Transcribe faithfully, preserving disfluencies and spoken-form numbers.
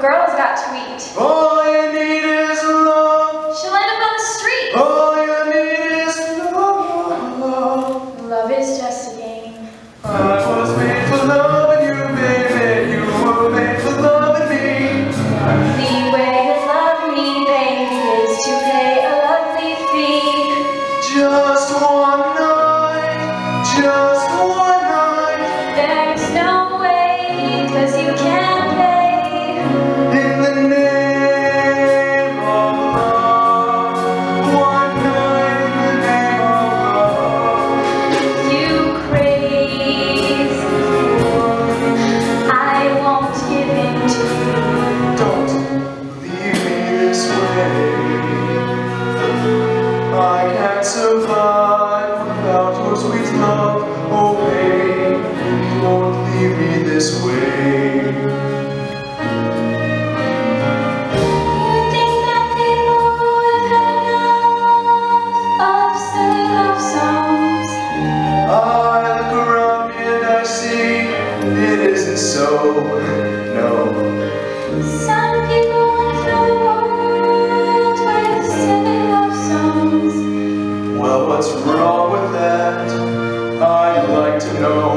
girl's got to eat. All you need is love. She'll end up on the street. All you need is love. Love is just a game. I was made for loving you, baby. You were made for loving me. The way to love me, baby, is to pay a lovely fee. Just one night, just one night. There's no way, 'cause you can't pay. In the name of love, one night in the name of love. You crazy fool, I won't give in to you. Don't leave me this way. I can't survive without your sweet love. Oh babe, don't leave me this way. You think that people have had enough of silly love songs? I look around me and I see it isn't so, no. Some people want to fill the world with silly love songs. Well, what's wrong with that? I'd like to know.